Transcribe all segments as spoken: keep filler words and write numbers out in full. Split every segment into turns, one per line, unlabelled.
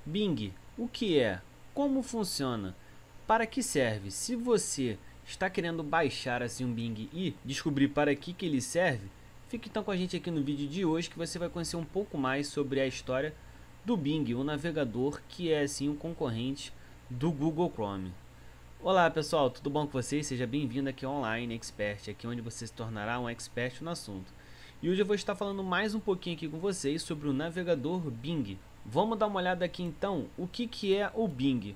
Bing, o que é? Como funciona? Para que serve? Se você está querendo baixar assim um Bing e descobrir para que, que ele serve, fique então com a gente aqui no vídeo de hoje que você vai conhecer um pouco mais sobre a história do Bing, o navegador que é assim um concorrente do Google Chrome. Olá pessoal, tudo bom com vocês? Seja bem-vindo aqui ao Online Expert, aqui onde você se tornará um expert no assunto. E hoje eu vou estar falando mais um pouquinho aqui com vocês sobre o navegador Bing. Vamos dar uma olhada aqui então o que, que é o Bing.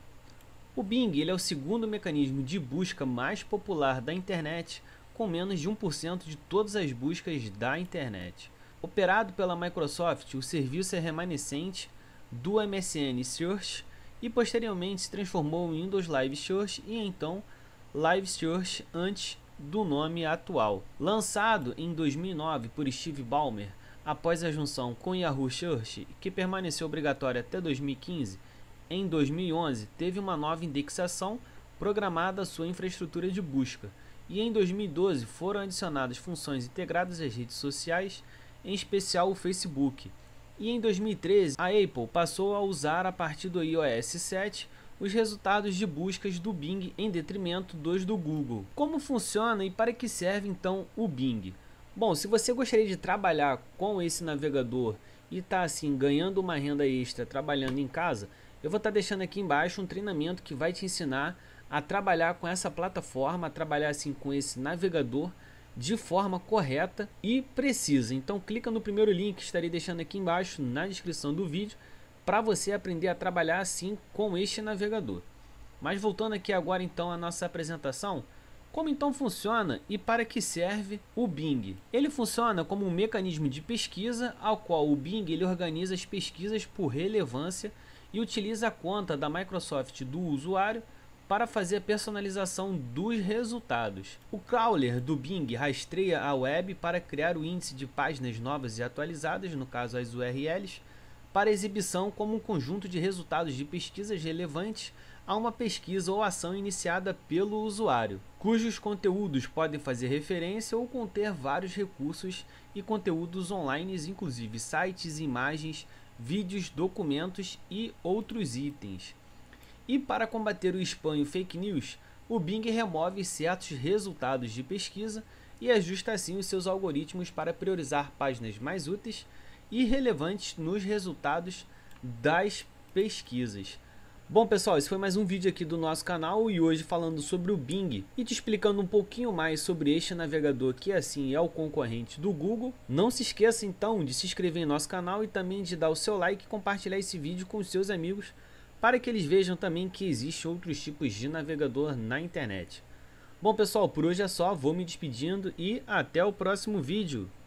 O Bing ele é o segundo mecanismo de busca mais popular da internet, com menos de um por cento de todas as buscas da internet. Operado pela Microsoft, o serviço é remanescente do M S N Search e posteriormente se transformou em Windows Live Search e então Live Search antes do nome atual. Lançado em dois mil e nove por Steve Ballmer, após a junção com Yahoo Search, que permaneceu obrigatória até dois mil e quinze, em dois mil e onze teve uma nova indexação programada à sua infraestrutura de busca, e em dois mil e doze foram adicionadas funções integradas às redes sociais, em especial o Facebook. E em dois mil e treze a Apple passou a usar a partir do i O S sete os resultados de buscas do Bing em detrimento dos do Google. Como funciona e para que serve então o Bing? Bom, se você gostaria de trabalhar com esse navegador e está assim ganhando uma renda extra trabalhando em casa, eu vou estar deixando aqui embaixo um treinamento que vai te ensinar a trabalhar com essa plataforma, a trabalhar assim com esse navegador de forma correta e precisa. Então clica no primeiro link que estarei deixando aqui embaixo na descrição do vídeo para você aprender a trabalhar assim com este navegador. Mas voltando aqui agora então à nossa apresentação, como então funciona e para que serve o Bing? Ele funciona como um mecanismo de pesquisa ao qual o Bing ele organiza as pesquisas por relevância e utiliza a conta da Microsoft do usuário para fazer a personalização dos resultados. O crawler do Bing rastreia a web para criar o índice de páginas novas e atualizadas, no caso as U R Ls, para exibição como um conjunto de resultados de pesquisas relevantes a uma pesquisa ou ação iniciada pelo usuário, cujos conteúdos podem fazer referência ou conter vários recursos e conteúdos online, inclusive sites, imagens, vídeos, documentos e outros itens. E para combater o spam e o fake news, o Bing remove certos resultados de pesquisa e ajusta assim os seus algoritmos para priorizar páginas mais úteis e relevantes nos resultados das pesquisas. Bom pessoal, esse foi mais um vídeo aqui do nosso canal e hoje falando sobre o Bing e te explicando um pouquinho mais sobre este navegador que assim é o concorrente do Google. Não se esqueça então de se inscrever em nosso canal e também de dar o seu like e compartilhar esse vídeo com os seus amigos para que eles vejam também que existem outros tipos de navegador na internet. Bom pessoal, por hoje é só, vou me despedindo e até o próximo vídeo.